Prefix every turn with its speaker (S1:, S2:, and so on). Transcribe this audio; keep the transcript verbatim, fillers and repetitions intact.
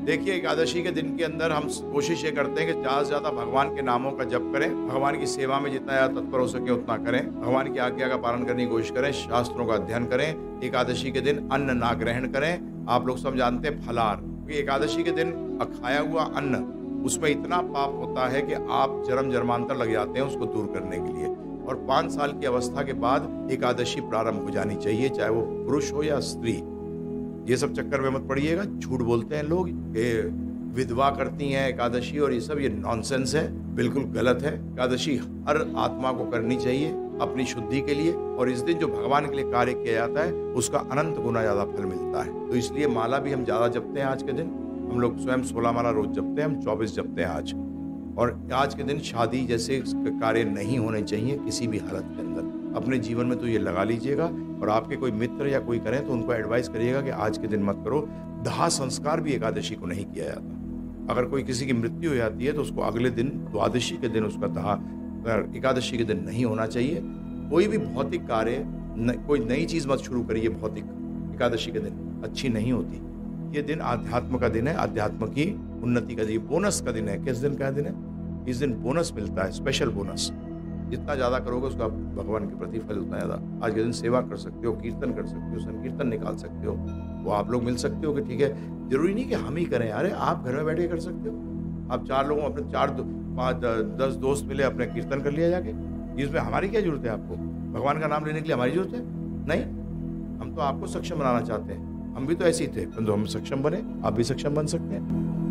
S1: देखिए, एकादशी के दिन के अंदर हम कोशिश ये करते हैं कि ज़्यादा से ज़्यादा भगवान के नामों का जप करें, भगवान की सेवा में जितना ज़्यादा तत्पर हो सके उतना करें, भगवान की आज्ञा का पालन करने की कोशिश करें, शास्त्रों का अध्ययन करें। एकादशी के दिन अन्न ना ग्रहण करें। आप लोग सब जानते हैं फलाहार, क्योंकि एकादशी के दिन खाया हुआ अन्न, उसमें इतना पाप होता है कि आप जन्म जन्मांतर लग जाते हैं उसको दूर करने के लिए। और पाँच साल की अवस्था के बाद एकादशी प्रारंभ हो जानी चाहिए, चाहे वो पुरुष हो या स्त्री। ये सब चक्कर में मत पड़िएगा। झूठ बोलते हैं लोग कि विधवा करती हैं एकादशी, और ये सब ये नॉनसेंस है, बिल्कुल गलत है। एकादशी हर आत्मा को करनी चाहिए अपनी शुद्धि के लिए, और इस दिन जो भगवान के लिए कार्य किया जाता है उसका अनंत गुना ज्यादा फल मिलता है। तो इसलिए माला भी हम ज्यादा जपते हैं आज के दिन। हम लोग स्वयं सोलह माला रोज जपते हैं, हम चौबीस जपते हैं आज। और आज के दिन शादी जैसे कार्य नहीं होने चाहिए किसी भी हालत के अंदर। अपने जीवन में तो ये लगा लीजिएगा, और आपके कोई मित्र या कोई करें तो उनको एडवाइस करिएगा कि आज के दिन मत करो। दाह संस्कार भी एकादशी को नहीं किया जाता। अगर कोई किसी की मृत्यु हो जाती है तो उसको अगले दिन द्वादशी के दिन उसका दाह एकादशी के दिन नहीं होना चाहिए। कोई भी भौतिक कार्य न, कोई नई चीज मत शुरू करिए भौतिक, एकादशी के दिन अच्छी नहीं होती। ये दिन आध्यात्म का दिन है, आध्यात्म की उन्नति का दिन, बोनस का दिन है। किस दिन का दिन है? इस दिन बोनस मिलता है, स्पेशल बोनस। जितना ज्यादा करोगे उसका भगवान के प्रति फल उतना ज्यादा। आज के दिन सेवा कर सकते हो, कीर्तन कर सकते हो, संकीर्तन निकाल सकते हो, वो आप लोग मिल सकते हो कि ठीक है, जरूरी नहीं कि हम ही करें। अरे आप घर में बैठ के कर सकते हो। आप चार लोगों अपने चार दो, पाँच दस दोस्त मिले, अपने कीर्तन कर लिया जाके। इसमें हमारी क्या जरूरत है? आपको भगवान का नाम लेने के लिए हमारी जरूरत है? नहीं, हम तो आपको सक्षम बनाना चाहते हैं। हम भी तो ऐसे ही थे, परंतु हम सक्षम बने, आप भी सक्षम बन सकते हैं।